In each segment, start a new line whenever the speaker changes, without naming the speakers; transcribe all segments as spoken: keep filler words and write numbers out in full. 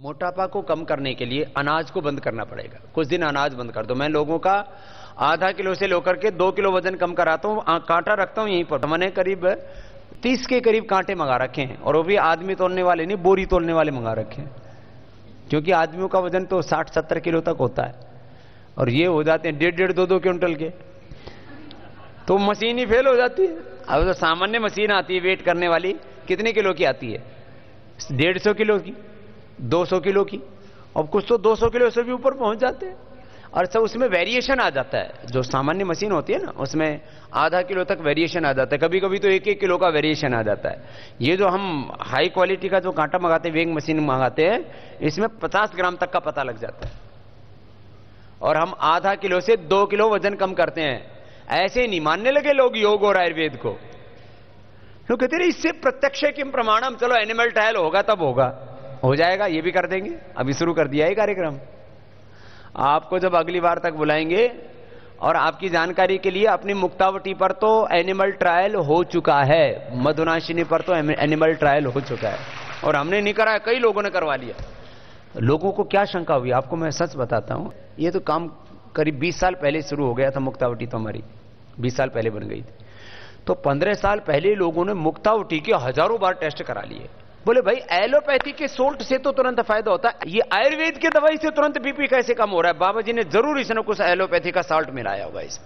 मोटापा को कम करने के लिए अनाज को बंद करना पड़ेगा। कुछ दिन अनाज बंद कर दो। मैं लोगों का आधा किलो से लेकर के दो किलो वजन कम कराता हूं, कांटा रखता हूं यहीं पर। मैंने करीब तीस के करीब कांटे मंगा रखे हैं, और वो भी आदमी तोलने वाले नहीं, बोरी तोलने वाले मंगा रखे हैं, क्योंकि आदमियों का वजन तो साठ सत्तर किलो तक होता है, और ये हो जाते हैं डेढ़ डेढ़ दो दो क्विंटल के, तो मशीन ही फेल हो जाती है। अब तो सामान्य मशीन आती है वेट करने वाली, कितने किलो की आती है? डेढ़ सौ किलो की, दो सौ किलो की, और कुछ तो दो सौ किलो से भी ऊपर पहुंच जाते हैं। और सब उसमें वेरिएशन आ जाता है। जो सामान्य मशीन होती है ना, उसमें आधा किलो तक वेरिएशन आ जाता है, कभी कभी तो एक एक किलो का वेरिएशन आ जाता है। ये जो हम हाई क्वालिटी का जो कांटा मंगाते हैं, वेइंग मशीन मंगाते हैं, इसमें पचास ग्राम तक का पता लग जाता है, और हम आधा किलो से दो किलो वजन कम करते हैं। ऐसे नहीं मानने लगे लोग योग और आयुर्वेद को, तो कहते हैं इससे प्रत्यक्ष किम प्रमाणम। चलो एनिमल ट्रायल होगा तब होगा, हो जाएगा, ये भी कर देंगे। अभी शुरू कर दिया है कार्यक्रम। आपको जब अगली बार तक बुलाएंगे, और आपकी जानकारी के लिए अपनी मुक्तावटी पर तो एनिमल ट्रायल हो चुका है, मधुनाशिनी पर तो एनिमल ट्रायल हो चुका है, और हमने नहीं कराया, कई लोगों ने करवा लिया। लोगों को क्या शंका हुई, आपको मैं सच बताता हूं, ये तो काम करीब बीस साल पहले शुरू हो गया था। मुक्तावटी तो हमारी बीस साल पहले बन गई थी, तो पंद्रह साल पहले लोगों ने मुक्तावटी के हजारों बार टेस्ट करा लिए। बोले भाई एलोपैथी के सोल्ट से तो तुरंत फायदा होता है, ये आयुर्वेद की दवाई से तुरंत बीपी कैसे कम हो रहा है? बाबा जी ने जरूर इसने कुछ एलोपैथी का साल्ट मिलाया होगा इसमें,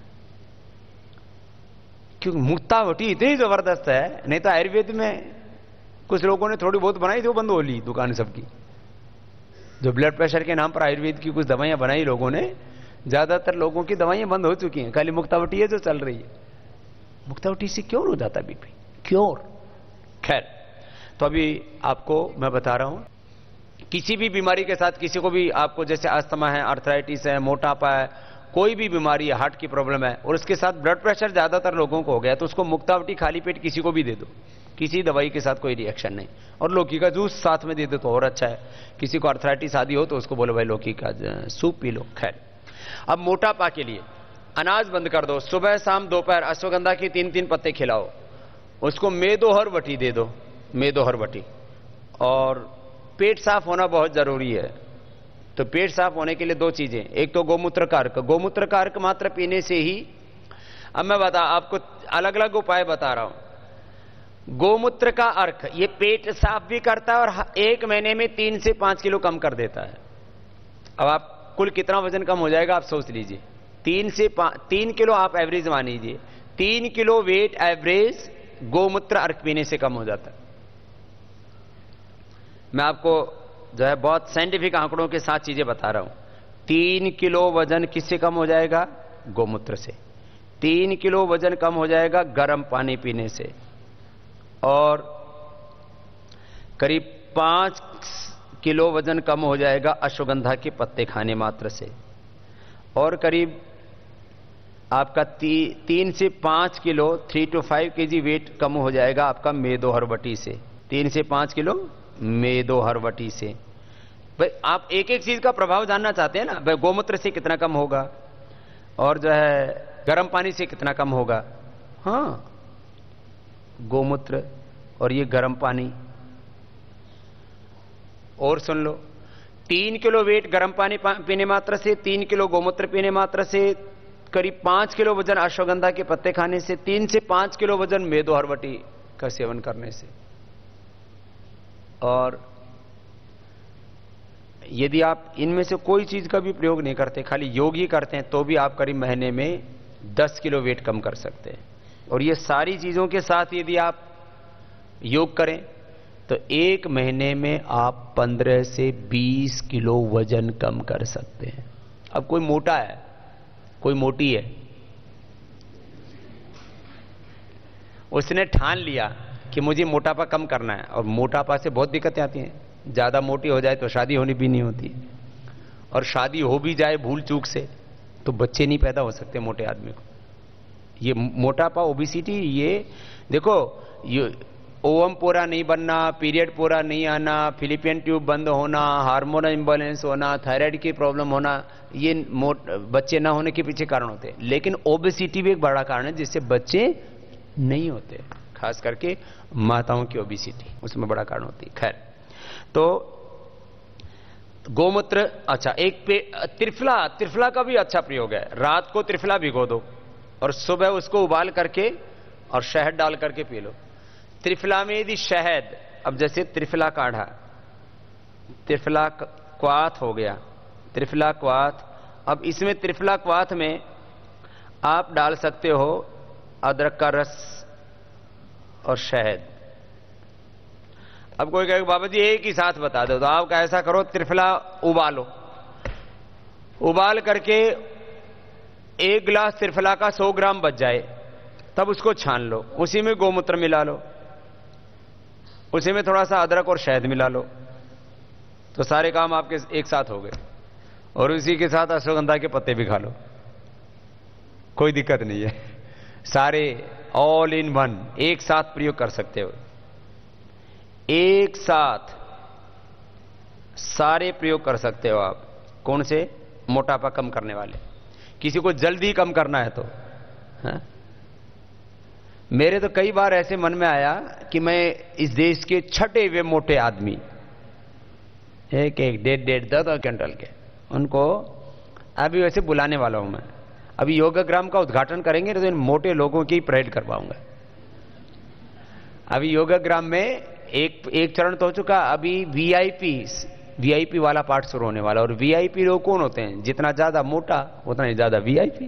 क्योंकि मुक्तावटी इतनी जबरदस्त है। नहीं तो आयुर्वेद में कुछ लोगों ने थोड़ी बहुत बनाई थी, वो बंद हो ली दुकान सबकी। जो ब्लड प्रेशर के नाम पर आयुर्वेद की कुछ दवाइयां बनाई लोगों ने, ज्यादातर लोगों की दवाइयां बंद हो चुकी हैं, खाली मुक्तावटी है जो चल रही है। मुक्तावटी से क्यों हो जाता बीपी? क्यों? खैर, तो अभी आपको मैं बता रहा हूं, किसी भी बीमारी के साथ किसी को भी, आपको जैसे अस्थमा है, आर्थराइटिस है, मोटापा है, कोई भी बीमारी है, हार्ट की प्रॉब्लम है, और उसके साथ ब्लड प्रेशर ज्यादातर लोगों को हो गया, तो उसको मुक्तावटी खाली पेट किसी को भी दे दो, किसी दवाई के साथ कोई रिएक्शन नहीं। और लौकी का जूस साथ में दे दो तो और अच्छा है। किसी को आर्थराइटिस आदि हो तो उसको बोलो भाई लौकी का सूप पी लो। खैर, अब मोटापा के लिए अनाज बंद कर दो। सुबह शाम दोपहर अश्वगंधा की तीन तीन पत्ते खिलाओ, उसको मेदोहर वटी दे दो, मेदोहर वटी। और पेट साफ होना बहुत जरूरी है, तो पेट साफ होने के लिए दो चीजें, एक तो गोमूत्र का अर्क। गोमूत्र का अर्क मात्र पीने से ही, अब मैं बता आपको अलग अलग उपाय बता रहा हूं। गोमूत्र का अर्क ये पेट साफ भी करता है, और एक महीने में तीन से पांच किलो कम कर देता है। अब आप कुल कितना वजन कम हो जाएगा आप सोच लीजिए। तीन से तीन किलो आप एवरेज मान लीजिए, तीन किलो वेट एवरेज गोमूत्र अर्क पीने से कम हो जाता है। मैं आपको जो है बहुत साइंटिफिक आंकड़ों के साथ चीजें बता रहा हूं। तीन किलो वजन किससे कम हो जाएगा? गोमूत्र से। तीन किलो वजन कम हो जाएगा गर्म पानी पीने से, और करीब पांच किलो वजन कम हो जाएगा अश्वगंधा के पत्ते खाने मात्र से, और करीब आपका ती, तीन से पांच किलो थ्री टू फाइव के जी वेट कम हो जाएगा आपका मेदोहरवटी से। तीन से पांच किलो मेदोहरवटी से। भाई आप एक एक चीज का प्रभाव जानना चाहते हैं ना, भाई गोमूत्र से कितना कम होगा, और जो है गर्म पानी से कितना कम होगा। हाँ, गोमूत्र और ये गर्म पानी। और सुन लो, तीन किलो वेट गर्म पानी पीने मात्र से, तीन किलो गोमूत्र पीने मात्र से, करीब पांच किलो वजन अश्वगंधा के पत्ते खाने से, तीन से पांच किलो वजन मेदोहरवटी का सेवन करने से। और यदि आप इनमें से कोई चीज का भी प्रयोग नहीं करते, खाली योग ही करते हैं, तो भी आप करीब महीने में दस किलो वेट कम कर सकते हैं। और ये सारी चीजों के साथ यदि आप योग करें तो एक महीने में आप पंद्रह से बीस किलो वजन कम कर सकते हैं। अब कोई मोटा है, कोई मोटी है, उसने ठान लिया कि मुझे मोटापा कम करना है, और मोटापा से बहुत दिक्कतें आती हैं। ज्यादा मोटी हो जाए तो शादी होनी भी नहीं होती, और शादी हो भी जाए भूल चूक से तो बच्चे नहीं पैदा हो सकते मोटे आदमी को। ये मोटापा, ओबिसिटी, ये देखो, ये ओवम पूरा नहीं बनना, पीरियड पूरा नहीं आना, फिलिपियन ट्यूब बंद होना, हार्मोन इम्बैलेंस होना, थायराइड की प्रॉब्लम होना, ये बच्चे ना होने के पीछे कारण होते हैं। लेकिन ओबेसिटी भी एक बड़ा कारण है जिससे बच्चे नहीं होते, खास करके माताओं की ओबेसिटी उसमें बड़ा कारण होती है। खैर, तो गोमूत्र, अच्छा एक पे त्रिफला, त्रिफला का भी अच्छा प्रयोग है। रात को त्रिफला भिगो दो और सुबह उसको उबाल करके और शहद डाल करके पी लो। त्रिफला में यदि शहद, अब जैसे त्रिफला काढ़ा, त्रिफला क्वाथ हो गया, त्रिफला क्वाथ, अब इसमें त्रिफला क्वाथ में आप डाल सकते हो अदरक का रस और शहद। अब कोई कहेगा बाबा जी एक ही साथ बता दो, तो आप ऐसा करो, त्रिफला उबालो, उबाल करके एक गिलास त्रिफला का सौ ग्राम बच जाए, तब उसको छान लो, उसी में गोमूत्र मिला लो, उसी में थोड़ा सा अदरक और शहद मिला लो, तो सारे काम आपके एक साथ हो गए। और उसी के साथ अश्वगंधा के पत्ते भी खा लो, कोई दिक्कत नहीं है। सारे ऑल इन वन एक साथ प्रयोग कर सकते हो, एक साथ सारे प्रयोग कर सकते हो आप। कौन से? मोटापा कम करने वाले, किसी को जल्दी कम करना है तो हा? मेरे तो कई बार ऐसे मन में आया कि मैं इस देश के छठे वे मोटे आदमी, एक एक डेढ़ डेढ़ दो दो क्विंटल के, उनको अभी वैसे बुलाने वाला हूं मैं। अभी योगाग्राम का उद्घाटन करेंगे तो इन मोटे लोगों की परेड करवाऊंगा। अभी योगाग्राम में एक एक चरण तो हो चुका, अभी वीआईपी वीआईपी वाला पार्ट शुरू होने वाला। और वीआईपी लोग कौन होते हैं? जितना ज्यादा मोटा उतना ही ज्यादा वीआईपी।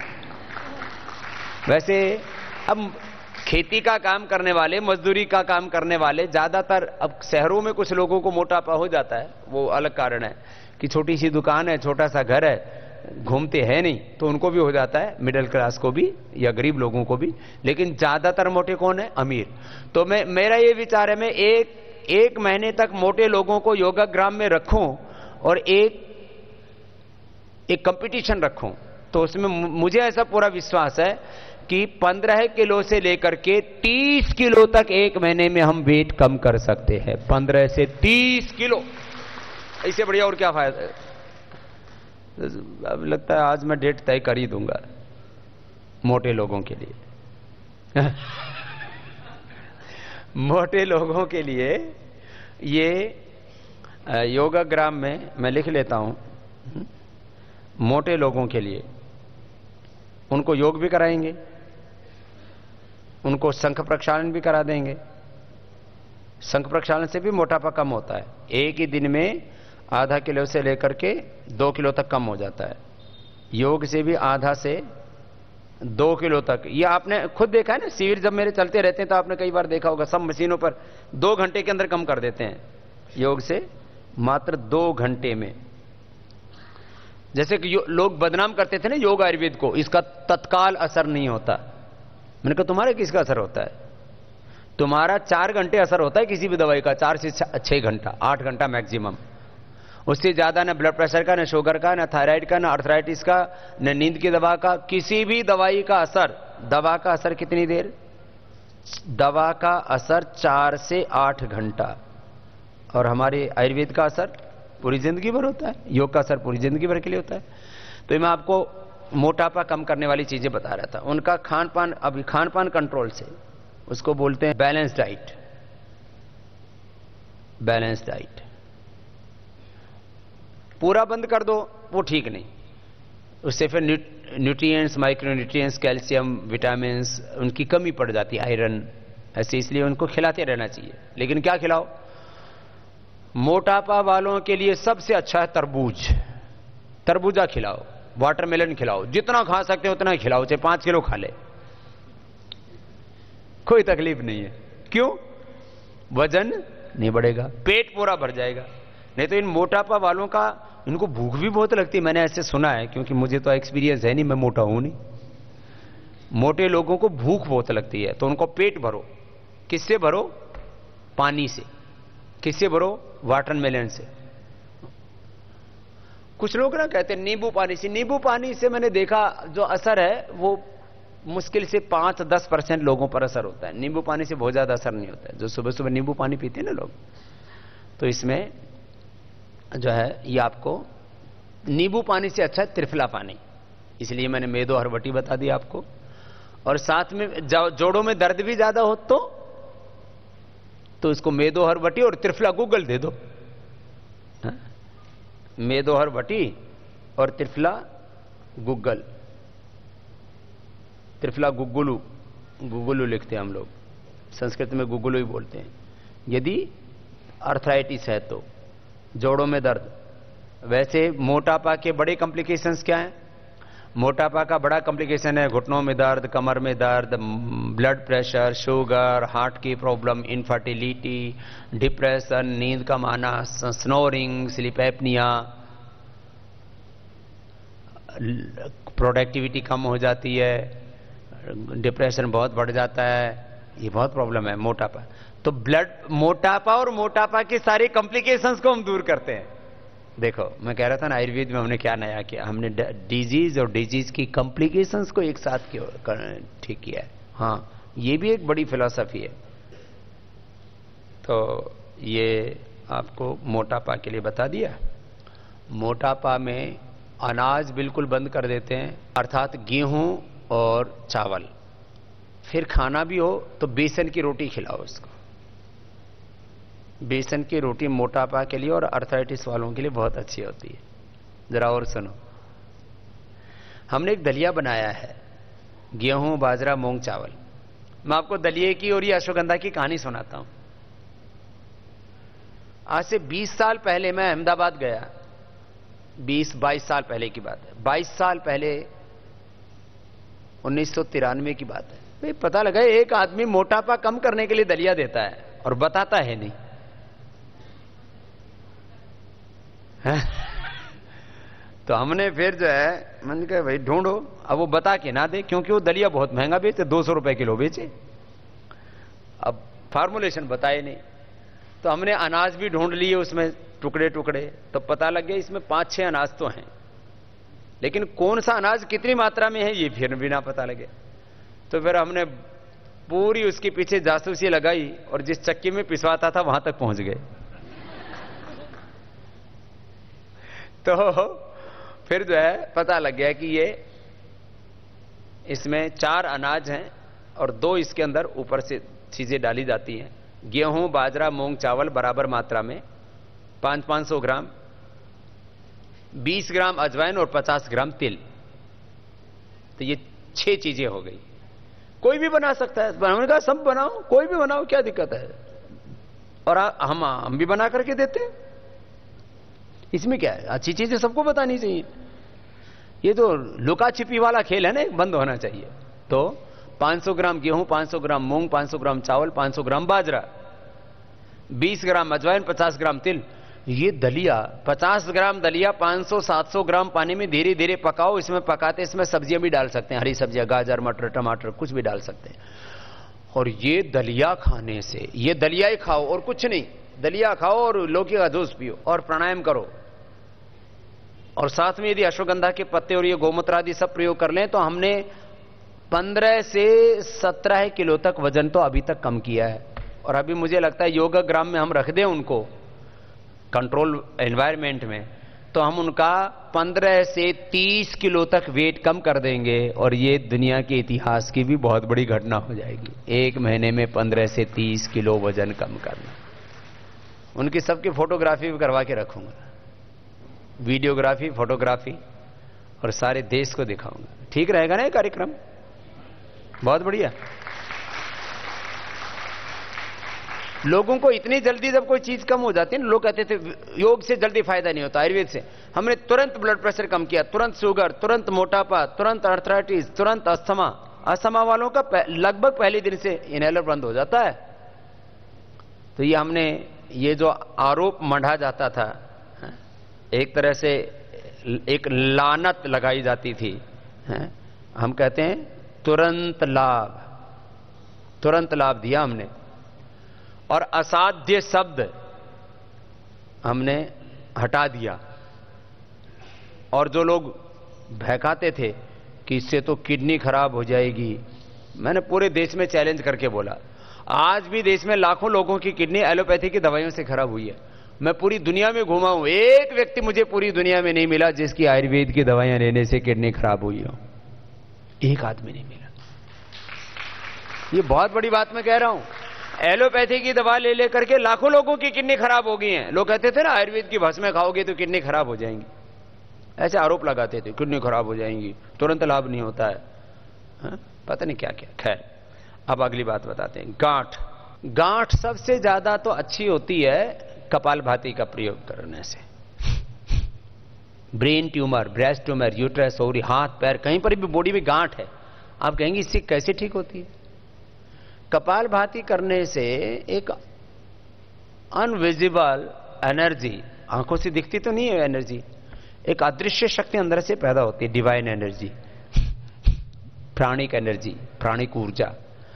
वैसे अब खेती का काम करने वाले, मजदूरी का काम करने वाले ज्यादातर, अब शहरों में कुछ लोगों को मोटापा हो जाता है, वो अलग कारण है कि छोटी सी दुकान है, छोटा सा घर है, घूमते हैं नहीं, तो उनको भी हो जाता है, मिडिल क्लास को भी या गरीब लोगों को भी। लेकिन ज्यादातर मोटे कौन है? अमीर। तो मैं, मेरा ये विचार है, मैं एक एक महीने तक मोटे लोगों को योगाग्राम में रखूं और एक एक कंपटीशन रखूं, तो उसमें मुझे ऐसा पूरा विश्वास है कि पंद्रह किलो से लेकर के तीस किलो तक एक महीने में हम वेट कम कर सकते हैं। पंद्रह से तीस किलो, इससे बढ़िया और क्या फायदा है? अब लगता है आज मैं डेट तय कर ही दूंगा मोटे लोगों के लिए। मोटे लोगों के लिए ये योगाग्राम में मैं लिख लेता हूं, मोटे लोगों के लिए उनको योग भी कराएंगे, उनको शंख प्रक्षालन भी करा देंगे। शंख प्रक्षालन से भी मोटापा कम होता है, एक ही दिन में आधा किलो से लेकर के दो किलो तक कम हो जाता है। योग से भी आधा से दो किलो तक, ये आपने खुद देखा है ना, शिविर जब मेरे चलते रहते हैं तो आपने कई बार देखा होगा, सब मशीनों पर दो घंटे के अंदर कम कर देते हैं योग से, मात्र दो घंटे में। जैसे कि लोग बदनाम करते थे ना योग आयुर्वेद को, इसका तत्काल असर नहीं होता। मैंने कहा तुम्हारे किसका असर होता है? तुम्हारा चार घंटे असर होता है किसी भी दवाई का, चार से छह घंटा, आठ घंटा मैक्सिमम। उससे ज्यादा न ब्लड प्रेशर का, न शुगर का, न थायराइड का, न अर्थराइटिस का, न नींद की दवा का, किसी भी दवाई का असर। दवा का असर कितनी देर? दवा का असर चार से आठ घंटा, और हमारे आयुर्वेद का असर पूरी जिंदगी भर होता है, योग का असर पूरी जिंदगी भर के लिए होता है। तो मैं आपको मोटापा कम करने वाली चीजें बता रहा था। उनका खान पान, अभी खान पान कंट्रोल से, उसको बोलते हैं बैलेंस डाइट। बैलेंस डाइट पूरा बंद कर दो वो ठीक नहीं, उससे फिर nutrients, micro nutrients, calcium, vitamin उनकी कमी पड़ जाती है, आयरन, ऐसे, इसलिए उनको खिलाते रहना चाहिए। लेकिन क्या खिलाओ? मोटापा वालों के लिए सबसे अच्छा है तरबूज। तरबूजा खिलाओ, वाटरमेलन खिलाओ, जितना खा सकते हो उतना ही खिलाओ, चाहे पांच किलो खा ले, कोई तकलीफ नहीं है। क्यों? वजन नहीं बढ़ेगा, पेट पूरा भर जाएगा। नहीं तो इन मोटापा वालों का, इनको भूख भी बहुत लगती है, मैंने ऐसे सुना है, क्योंकि मुझे तो एक्सपीरियंस है नहीं, मैं मोटा हूं नहीं। मोटे लोगों को भूख बहुत लगती है, तो उनको पेट भरो। किससे भरो? पानी से। किससे भरो? वाटरमेलन से। कुछ लोग ना कहते हैं नींबू पानी से। नींबू पानी से मैंने देखा जो असर है वो मुश्किल से पांच दस परसेंट लोगों पर असर होता है। नींबू पानी से बहुत ज्यादा असर नहीं होता है। जो सुबह सुबह नींबू पानी पीते हैं ना लोग, तो इसमें जो है ये आपको नींबू पानी से अच्छा है त्रिफला पानी, इसलिए मैंने मेदो हरबटी बता दिया आपको। और साथ में जोड़ों में दर्द भी ज्यादा हो तो तो इसको मेदो हरबटी और त्रिफला गूगल दे दो, मेदोहर भट्टी और त्रिफला गुग्गल, त्रिफला गुग्गुलू, गुग्गुलू लिखते हैं हम लोग, संस्कृत में गुग्गुलू ही बोलते हैं। यदि अर्थराइटिस है तो जोड़ों में दर्द। वैसे मोटापा के बड़े कॉम्प्लिकेशंस क्या हैं? मोटापा का बड़ा कॉम्प्लिकेशन है घुटनों में दर्द, कमर में दर्द, ब्लड प्रेशर, शुगर, हार्ट की प्रॉब्लम, इनफर्टिलिटी, डिप्रेशन, नींद कम आना, स्नोरिंग, स्लीप एपनिया, प्रोडक्टिविटी कम हो जाती है, डिप्रेशन बहुत बढ़ जाता है। ये बहुत प्रॉब्लम है मोटापा। तो ब्लड मोटापा और मोटापा के सारे कॉम्प्लिकेशंस को हम दूर करते हैं। देखो मैं कह रहा था ना आयुर्वेद में हमने क्या नया किया, हमने डिजीज और डिजीज की कॉम्प्लिकेशंस को एक साथ ठीक किया है। हाँ, ये भी एक बड़ी फिलॉसफी है। तो ये आपको मोटापा के लिए बता दिया। मोटापा में अनाज बिल्कुल बंद कर देते हैं, अर्थात गेहूं और चावल। फिर खाना भी हो तो बेसन की रोटी खिलाओ उसको। बेसन की रोटी मोटापा के लिए और अर्थराइटिस वालों के लिए बहुत अच्छी होती है। जरा और सुनो, हमने एक दलिया बनाया है, गेहूं, बाजरा, मूंग, चावल। मैं आपको दलिये की और ये अश्वगंधा की कहानी सुनाता हूं। आज से बीस साल पहले मैं अहमदाबाद गया, बीस बाईस साल पहले की बात है। बाईस साल पहले उन्नीस सौ तिरानवे की बात है। भाई पता लगा एक आदमी मोटापा कम करने के लिए दलिया देता है और बताता है नहीं। तो हमने फिर जो है मैंने कहा भाई ढूंढो। अब वो बता के ना दे, क्योंकि वो दलिया बहुत महंगा बेचे, दो सौ रुपए किलो बेचे। अब फार्मूलेशन बताए नहीं, तो हमने अनाज भी ढूंढ लिए उसमें टुकड़े टुकड़े। तो पता लग गया इसमें पांच छह अनाज तो हैं, लेकिन कौन सा अनाज कितनी मात्रा में है ये फिर भी ना पता लगे। तो फिर हमने पूरी उसके पीछे जासूसी लगाई और जिस चक्की में पिसवाता था वहां तक पहुंच गए। तो फिर जो है पता लग गया कि ये इसमें चार अनाज हैं और दो इसके अंदर ऊपर से चीजें डाली जाती हैं। गेहूं, बाजरा, मूंग, चावल बराबर मात्रा में, पांच पांच सौ ग्राम, बीस ग्राम अजवाइन और पचास ग्राम तिल। तो ये छह चीजें हो गई। कोई भी बना सकता है। हमने कहा सब बनाओ, कोई भी बनाओ, क्या दिक्कत है। और हम हम भी बना करके देते हैं, इसमें क्या है। अच्छी चीजें सबको बतानी चाहिए। ये तो लुका छिपी वाला खेल है ना, बंद होना चाहिए। तो पांच सौ ग्राम गेहूं, पांच सौ ग्राम मूंग, पांच सौ ग्राम चावल, पांच सौ ग्राम बाजरा, बीस ग्राम अजवाइन, पचास ग्राम तिल। ये दलिया, पचास ग्राम दलिया पांच सौ सात सौ ग्राम पानी में धीरे धीरे पकाओ। इसमें पकाते इसमें सब्जियां भी डाल सकते हैं, हरी सब्जियां, गाजर, मटर, टमाटर, कुछ भी डाल सकते हैं। और ये दलिया खाने से, ये दलिया ही खाओ और कुछ नहीं, दलिया खाओ और लौकी का जूस पियो और प्राणायाम करो। और साथ में यदि अश्वगंधा के पत्ते और ये गोमूत्र आदि सब प्रयोग कर लें तो हमने पंद्रह से सत्रह किलो तक वजन तो अभी तक कम किया है। और अभी मुझे लगता है योगा ग्राम में हम रख दें उनको कंट्रोल एनवायरनमेंट में, तो हम उनका पंद्रह से तीस किलो तक वेट कम कर देंगे। और ये दुनिया के इतिहास की भी बहुत बड़ी घटना हो जाएगी, एक महीने में पंद्रह से तीस किलो वजन कम करना। उनकी सबकी फोटोग्राफी भी करवा के रखूंगा, वीडियोग्राफी, फोटोग्राफी, और सारे देश को दिखाऊंगा। ठीक रहेगा ना ये कार्यक्रम? बहुत बढ़िया। लोगों को इतनी जल्दी जब कोई चीज कम हो जाती है ना, लोग कहते थे योग से जल्दी फायदा नहीं होता, आयुर्वेद से। हमने तुरंत ब्लड प्रेशर कम किया, तुरंत शुगर, तुरंत मोटापा, तुरंत अर्थराइटिस, तुरंत अस्थमा। अस्थमा वालों का लगभग पहले दिन से इनहेलर बंद हो जाता है। तो ये हमने, ये जो आरोप मढ़ा जाता था, एक तरह से एक लानत लगाई जाती थी, हम कहते हैं तुरंत लाभ, तुरंत लाभ दिया हमने। और असाध्य शब्द हमने हटा दिया। और जो लोग बहकाते थे कि इससे तो किडनी खराब हो जाएगी, मैंने पूरे देश में चैलेंज करके बोला, आज भी देश में लाखों लोगों की किडनी एलोपैथी की दवाइयों से खराब हुई है। मैं पूरी दुनिया में घूमा हूं, एक व्यक्ति मुझे पूरी दुनिया में नहीं मिला जिसकी आयुर्वेद की दवाइयां लेने से किडनी खराब हुई हो। एक आदमी नहीं मिला। ये बहुत बड़ी बात मैं कह रहा हूं। एलोपैथी की दवा ले लेकर के लाखों लोगों की किडनी खराब हो गई हैं। लोग कहते थे ना आयुर्वेद की भस्में खाओगे तो किडनी खराब हो जाएंगी, ऐसे आरोप लगाते थे, किडनी खराब हो जाएंगी, तुरंत लाभ नहीं होता है, हा? पता नहीं क्या क्या। खैर, अब अगली बात बताते हैं, गांठ। गांठ सबसे ज्यादा तो अच्छी होती है कपालभाति का प्रयोग करने से। Brain tumour, breast tumour, uterus, ovary, हाथ पैर, कहीं पर भी बॉडी में गांठ है, आप कहेंगे इससे कैसे ठीक होती है? कपालभाति करने से एक अनविजिबल एनर्जी, आंखों से दिखती तो नहीं है एनर्जी, एक अदृश्य शक्ति अंदर से पैदा होती है, divine energy, pranic energy, pranic ऊर्जा।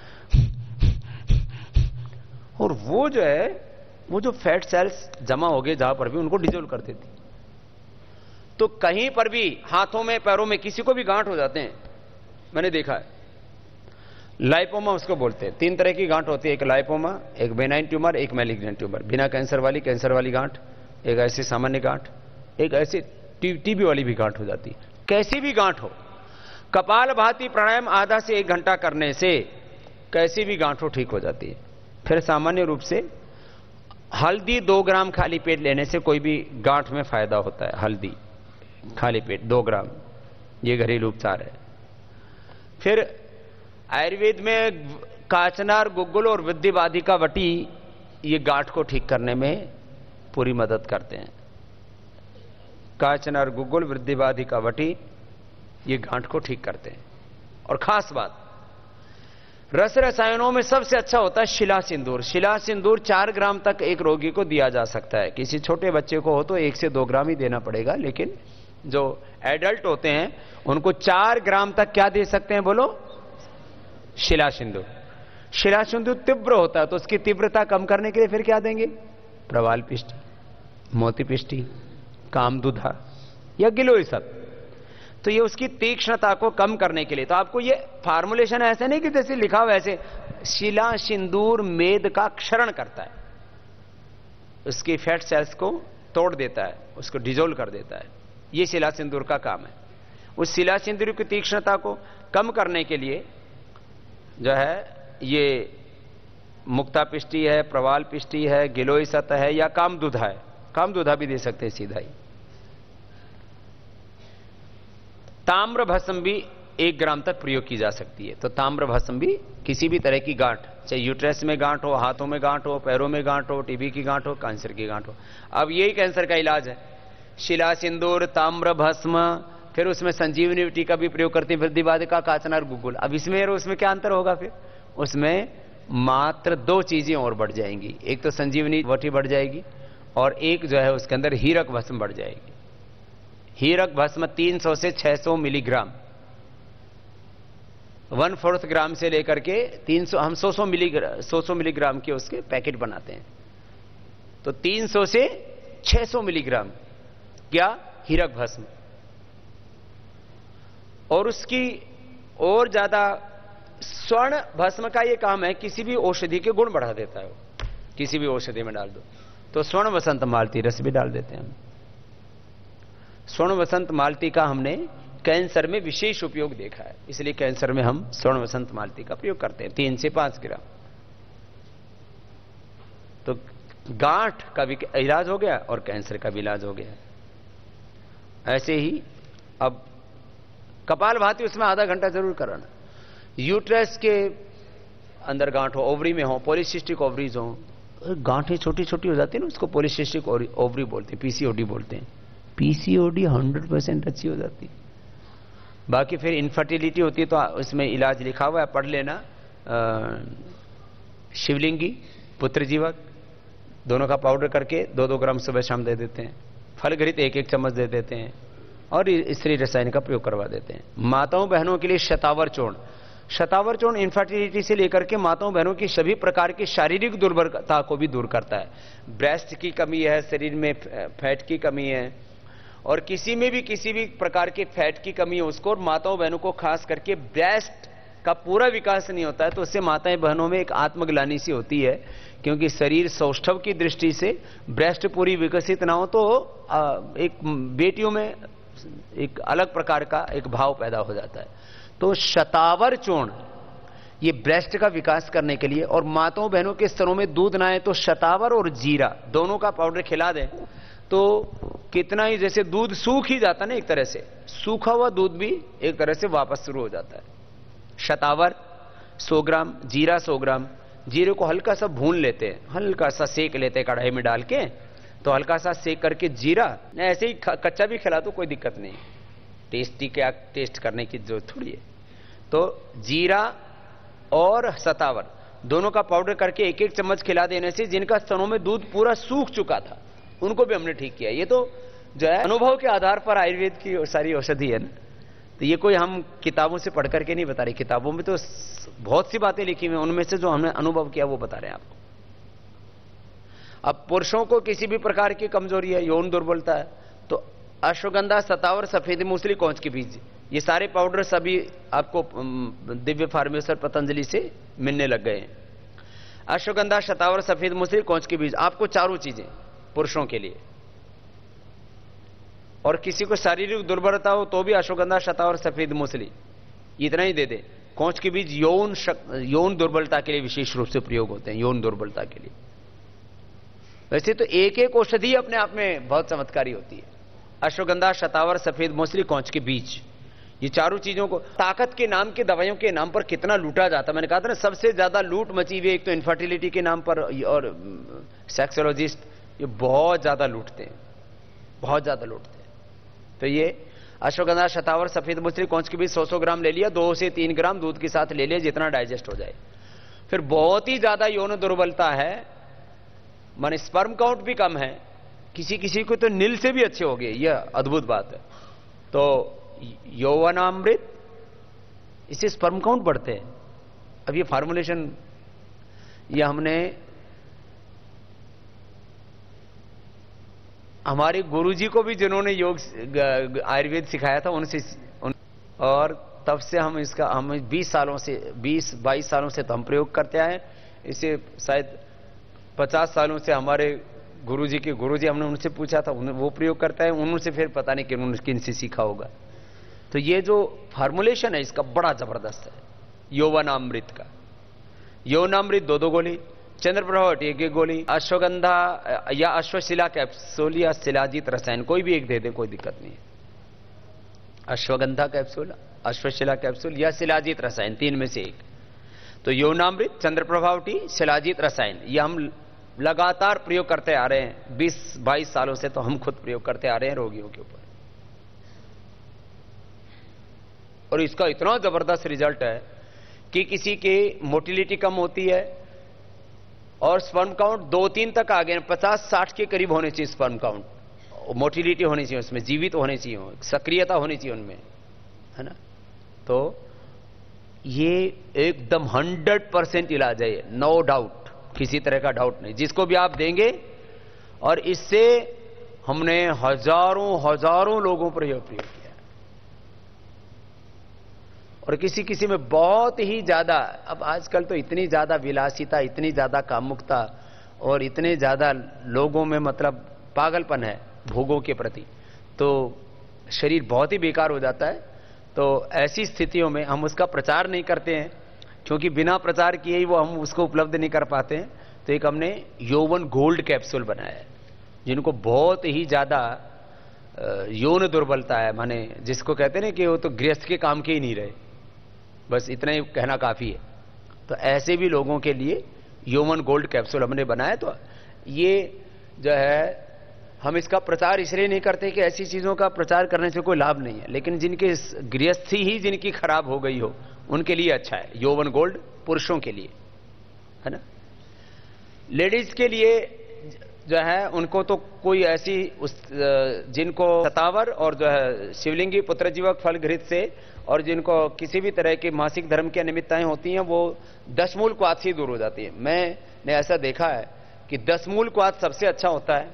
और वो जो है, वो जो फैट सेल्स जमा हो गए जहां पर भी, उनको डिजोल्व कर देती। तो कहीं पर भी हाथों में पैरों में किसी को भी गांठ हो जाते हैं, मैंने देखा है। लाइपोमा उसको बोलते हैं। तीन तरह की गांठ होती है, एक लाइपोमा, एक बेनाइन ट्यूमर, एक मैलिग्नेंट ट्यूमर। बिना कैंसर वाली, कैंसर वाली गांठ, एक ऐसी सामान्य गांठ, एक ऐसी टीबी वाली भी गांठ हो जाती है। कैसी भी गांठ हो, कपालभाति प्राणायाम आधा से एक घंटा करने से कैसी भी गांठ हो ठीक हो जाती है। फिर सामान्य रूप से हल्दी दो ग्राम खाली पेट लेने से कोई भी गांठ में फायदा होता है। हल्दी खाली पेट दो ग्राम, ये घरेलू उपचार है। फिर आयुर्वेद में काचनार, गुग्गुल और विद्धिबाधिका वटी ये गांठ को ठीक करने में पूरी मदद करते हैं। काचनार, गुग्गुल, विद्धिबाधिका वटी ये गांठ को ठीक करते हैं। और खास बात, रस रसायनों में सबसे अच्छा होता है शिला सिंदूर। शिला सिंदूर चार ग्राम तक एक रोगी को दिया जा सकता है। किसी छोटे बच्चे को हो तो एक से दो ग्राम ही देना पड़ेगा, लेकिन जो एडल्ट होते हैं उनको चार ग्राम तक क्या दे सकते हैं, बोलो? शिला सिंदूर। शिला सिंदूर तीव्र होता है, तो उसकी तीव्रता कम करने के लिए फिर क्या देंगे? प्रवाल पिष्टी, मोती पिष्टी, कामदुधा या गिलोय सब। तो ये उसकी तीक्ष्णता को कम करने के लिए। तो आपको ये फार्मुलेशन ऐसे नहीं कि जैसे लिखा हुआ ऐसे, शिला सिंदूर मेद का क्षरण करता है, उसकी फैट सेल्स को तोड़ देता है, उसको डिजोल्व कर देता है। ये शिला सिंदूर का काम है। उस शिला सिंदूर की तीक्ष्णता को कम करने के लिए जो है ये मुक्ता पिष्टी है, प्रवाल पिष्टी है, गिलोय सत है या कामदुधा है। कामदुधा भी दे सकते हैं सीधा ही। ताम्र भस्म भी एक ग्राम तक प्रयोग की जा सकती है। तो ताम्र भस्म भी किसी भी तरह की गांठ, चाहे यूट्रस में गांठ हो, हाथों में गांठ हो, पैरों में गांठ हो, टीबी की गांठ हो, कैंसर की गांठ हो। अब यही कैंसर का इलाज है। शिला सिंदूर, ताम्र भस्म, फिर उसमें संजीवनी वटी का भी प्रयोग करते हैं, विद्धिबाधिका, काचनार, गुग्गुल। अब इसमें और उसमें क्या अंतर होगा? फिर उसमें मात्र दो चीजें और बढ़ जाएंगी। एक तो संजीवनी वटी बढ़ जाएगी और एक जो है उसके अंदर हीरक भस्म बढ़ जाएगी। हीरक भस्म तीन सौ से छह सौ मिलीग्राम, वन फोर्थ ग्राम से लेकर के तीन सौ, हम सौ सौ मिलीग्राम सौ सौ मिलीग्राम के उसके पैकेट बनाते हैं। तो तीन सौ से छह सौ मिलीग्राम क्या हीरक भस्म, और उसकी और ज्यादा स्वर्ण भस्म का यह काम है, किसी भी औषधि के गुण बढ़ा देता है। वो किसी भी औषधि में डाल दो तो स्वर्ण वसंत मालती रस भी डाल देते हैं हम। स्वर्ण वसंत मालती का हमने कैंसर में विशेष उपयोग देखा है, इसलिए कैंसर में हम स्वर्ण वसंत मालती का प्रयोग करते हैं, तीन से पांच ग्राम। तो गांठ का भी इलाज हो गया और कैंसर का भी इलाज हो गया। ऐसे ही अब कपालभाति, उसमें आधा घंटा जरूर कराना। यूट्रस के अंदर गांठ हो, ओवरी में हो, पॉलीसिस्टिक ओवरीज हो, गांठें छोटी छोटी हो जाती है ना, उसको पॉलीसिस्टिक ओवरी बोलते हैं, पीसीओडी बोलते हैं। पीसीओडी हंड्रेड परसेंट अच्छी हो जाती है। बाकी फिर इनफर्टिलिटी होती है तो उसमें इलाज लिखा हुआ है, पढ़ लेना। शिवलिंगी, पुत्र जीवक, दोनों का पाउडर करके दो दो ग्राम सुबह शाम दे देते हैं। फलघृत एक एक चम्मच दे देते हैं और स्त्री रसायन का प्रयोग करवा देते हैं। माताओं बहनों के लिए शतावर चूर्ण, शतावर चूर्ण इनफर्टिलिटी से लेकर के माताओं बहनों की सभी प्रकार की शारीरिक दुर्बलता को भी दूर करता है। ब्रेस्ट की कमी है, शरीर में फैट की कमी है, और किसी में भी किसी भी प्रकार के फैट की कमी है उसको, और माताओं बहनों को खास करके ब्रेस्ट का पूरा विकास नहीं होता है, तो उससे माताएं बहनों में एक आत्मग्लानि सी होती है, क्योंकि शरीर सौष्ठव की दृष्टि से ब्रेस्ट पूरी विकसित ना हो तो एक बेटियों में एक अलग प्रकार का एक भाव पैदा हो जाता है। तो शतावर चूर्ण ये ब्रेस्ट का विकास करने के लिए। और माताओं बहनों के स्तनों में दूध ना आए तो शतावर और जीरा दोनों का पाउडर खिला दें तो कितना ही, जैसे दूध सूख ही जाता ना, एक तरह से सूखा हुआ दूध भी एक तरह से वापस शुरू हो जाता है। शतावर सौ ग्राम, जीरा सौ ग्राम। जीरे को हल्का सा भून लेते हैं, हल्का सा सेक लेते हैं कढ़ाई में डाल के, तो हल्का सा सेक करके जीरा, ऐसे ही कच्चा भी खिला तो कोई दिक्कत नहीं, टेस्टी क्या टेस्ट करने की जरूरत थोड़ी है। तो जीरा और शतावर दोनों का पाउडर करके एक एक चम्मच खिला देने से जिनका स्तनों में दूध पूरा सूख चुका था उनको भी हमने ठीक किया। ये तो जो है अनुभव के आधार पर आयुर्वेद की सारी औषधि है ना, तो ये कोई हम किताबों से पढ़ करके नहीं बता रहे, किताबों में तो बहुत सी बातें लिखी हुई हैं, उनमें से जो हमने अनुभव किया वो बता रहे हैं आपको। अब पुरुषों को किसी भी प्रकार की कमजोरी है, यौन दुर्बलता है, तो अश्वगंधा, शतावर, सफेद मूसली, कौंच के बीज, ये सारे पाउडर सभी आपको दिव्य फार्मेसर पतंजलि से मिलने लग गए हैं। अश्वगंधा, शतावर, सफेद मूसली, कौंच के बीज, आपको चारों चीजें पुरुषों के लिए। और किसी को शारीरिक दुर्बलता हो तो भी अश्वगंधा, शतावर, सफेद मूसली इतना ही दे दे। कौंच के बीज यौन यौन दुर्बलता के लिए विशेष रूप से प्रयोग होते हैं, यौन दुर्बलता के लिए। वैसे तो एक एक औषधि अपने आप में बहुत चमत्कारी होती है। अश्वगंधा, शतावर, सफेद मूसली, कौंच के बीज, ये चारों चीजों को ताकत के नाम के, दवाइयों के नाम पर कितना लूटा जाता है। मैंने कहा था ना, सबसे ज्यादा लूट मची हुई एक तो इनफर्टिलिटी के नाम पर, और सेक्सोलॉजिस्ट ये बहुत ज्यादा लूटते हैं, बहुत ज्यादा लूटते हैं। तो ये अश्वगंधा, शतावर, सफेद मूसली, कौंच के बीज सौ सौ ग्राम ले लिया, दो से तीन ग्राम दूध के साथ ले लिया, जितना डाइजेस्ट हो जाए। फिर बहुत ही ज्यादा यौन दुर्बलता है, माने स्पर्म काउंट भी कम है, किसी किसी को तो नील से भी अच्छे हो गए, यह अद्भुत बात है। तो यौवनामृत, इससे स्पर्म काउंट बढ़ते हैं। अब ये फार्मुलेशन ये हमने हमारे गुरुजी को भी, जिन्होंने योग आयुर्वेद सिखाया था, उनसे उन, और तब से हम इसका हम बीस सालों से बीस बाईस सालों से तो हम प्रयोग करते आए। इसे शायद पचास सालों से हमारे गुरुजी के गुरुजी, हमने उनसे पूछा था, वो प्रयोग करता है, उनसे फिर पता नहीं कि उन्होंने किन से सीखा होगा। तो ये जो फार्मुलेशन है इसका बड़ा जबरदस्त है। यौवनामृत का, यौवनामृत दो दो गोली, चंद्रप्रभावटी एक एक गोली, अश्वगंधा या अश्वशिला कैप्सूल या शिलाजीत रसायन, कोई भी एक दे दे, कोई दिक्कत नहीं है। अश्वगंधा कैप्सूल, अश्वशिला कैप्सूल या शिलाजीत रसायन, तीन में से एक। तो यौवनामृत, चंद्रप्रभावटी, शिलाजीत रसायन, ये हम लगातार प्रयोग करते आ रहे हैं, बीस बाईस सालों से तो हम खुद प्रयोग करते आ रहे हैं रोगियों के ऊपर। और इसका इतना जबरदस्त रिजल्ट है कि किसी की मोटिलिटी कम होती है और स्पर्म काउंट दो तीन तक आ गए, पचास साठ के करीब होने चाहिए स्पर्म काउंट, मोटिलिटी होनी चाहिए उसमें, जीवित होने चाहिए, सक्रियता होनी चाहिए उनमें, है ना। तो ये एकदम हंड्रेड परसेंट इलाज है, नो डाउट, किसी तरह का डाउट नहीं, जिसको भी आप देंगे। और इससे हमने हजारों हजारों लोगों पर यह प्रयोग किया, और किसी किसी में बहुत ही ज्यादा, अब आजकल तो इतनी ज्यादा विलासिता, इतनी ज्यादा कामुकता, और इतने ज्यादा लोगों में मतलब पागलपन है भोगों के प्रति, तो शरीर बहुत ही बेकार हो जाता है। तो ऐसी स्थितियों में हम उसका प्रचार नहीं करते हैं, क्योंकि बिना प्रचार किए ही वो हम उसको उपलब्ध नहीं कर पाते हैं। तो एक हमने यौवन गोल्ड कैप्सूल बनाया है, जिनको बहुत ही ज्यादा यौन दुर्बलता है, माने जिसको कहते हैं ना कि वो तो गृहस्थ के काम के ही नहीं रहे, बस इतना ही कहना काफी है। तो ऐसे भी लोगों के लिए यौवन गोल्ड कैप्सूल हमने बनाया। तो ये जो है, हम इसका प्रचार इसलिए नहीं करते कि ऐसी चीजों का प्रचार करने से कोई लाभ नहीं है, लेकिन जिनके गृहस्थी ही जिनकी खराब हो गई हो उनके लिए अच्छा है यौवन गोल्ड, पुरुषों के लिए, है ना। लेडीज के लिए जो है उनको तो कोई ऐसी उस जिनको शतावर और जो है शिवलिंगी पुत्रजीवक फल घृत से, और जिनको किसी भी तरह के मासिक धर्म की अनियमितताएं होती हैं, वो दशमूल क्वाथ से दूर हो जाती है। मैंने ऐसा देखा है कि दशमूल क्वाथ सबसे अच्छा होता है,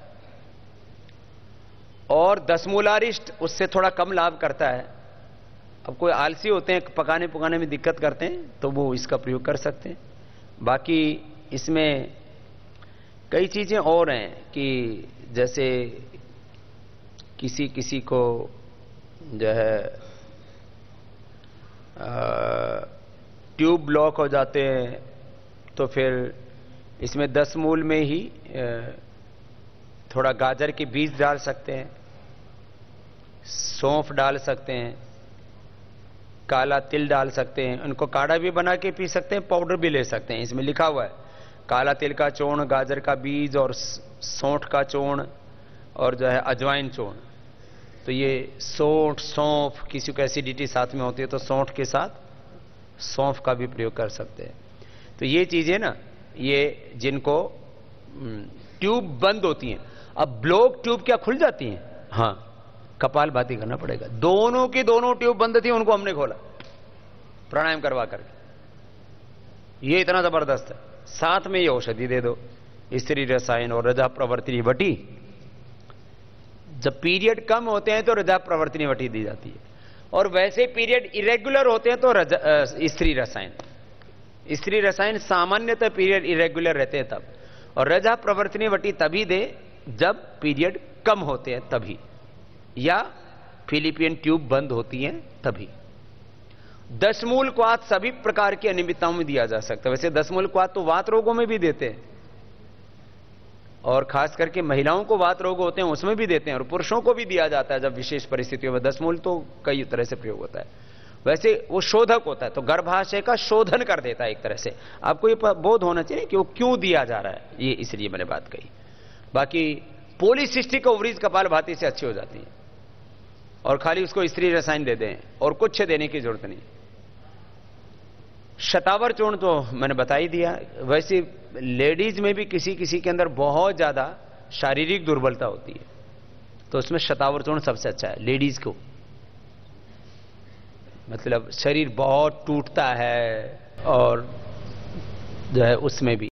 और दशमूलारिष्ट उससे थोड़ा कम लाभ करता है। अब कोई आलसी होते हैं, पकाने पकाने में दिक्कत करते हैं, तो वो इसका प्रयोग कर सकते हैं। बाकी इसमें कई चीजें और हैं कि जैसे किसी किसी को जो है ट्यूब ब्लॉक हो जाते हैं तो फिर इसमें दस मूल में ही थोड़ा गाजर के बीज डाल सकते हैं, सौंफ डाल सकते हैं, काला तिल डाल सकते हैं। उनको काढ़ा भी बना के पी सकते हैं, पाउडर भी ले सकते हैं। इसमें लिखा हुआ है काला तिल का चूर्ण, गाजर का बीज और सौंठ का चूर्ण और जो है अजवाइन चूर्ण। तो ये सौंठ, सौंफ, किसी को एसिडिटी साथ में होती है तो सौंठ के साथ सौंफ का भी प्रयोग कर सकते हैं। तो ये चीजें ना, ये जिनको ट्यूब बंद होती हैं, अब ब्लॉक ट्यूब क्या खुल जाती हैं? हाँ, कपालभाति करना पड़ेगा। दोनों की दोनों ट्यूब बंद थी, उनको हमने खोला प्राणायाम करवा करके। ये इतना जबरदस्त है। साथ में ये औषधि दे दो, स्त्री रसायन और रजा प्रवर्तिनी वटी। जब पीरियड कम होते हैं तो रजा प्रवर्तिनी वटी दी जाती है, और वैसे पीरियड इरेगुलर होते हैं तो रजा स्त्री रसायन। स्त्री रसायन सामान्यतः पीरियड इरेगुलर रहते हैं तब, और रजा प्रवर्तिनी वटी तभी दे जब पीरियड कम होते हैं तभी, या फिलिपियन ट्यूब बंद होती हैं तभी। दशमूल क्वाथ सभी प्रकार की अनियमितताओं में दिया जा सकता है। वैसे दशमूल क्वाथ तो वात रोगों में भी देते हैं, और खास करके महिलाओं को वात रोग होते हैं उसमें भी देते हैं, और पुरुषों को भी दिया जाता है जब विशेष परिस्थितियों में। दशमूल तो कई तरह से प्रयोग होता है। वैसे वो शोधक होता है, तो गर्भाशय का शोधन कर देता है एक तरह से। आपको ये बोध होना चाहिए कि वो क्यों दिया जा रहा है, ये इसलिए मैंने बात कही। बाकी पॉलीसिस्टिक ओवरीज कपालभाति से अच्छी हो जाती है, और खाली उसको स्त्री रसायन दे दें और कुछ देने की जरूरत नहीं। शतावर चूर्ण तो मैंने बता ही दिया। वैसे लेडीज में भी किसी किसी के अंदर बहुत ज्यादा शारीरिक दुर्बलता होती है, तो उसमें शतावर चूर्ण सबसे अच्छा है लेडीज को। मतलब शरीर बहुत टूटता है और जो है उसमें भी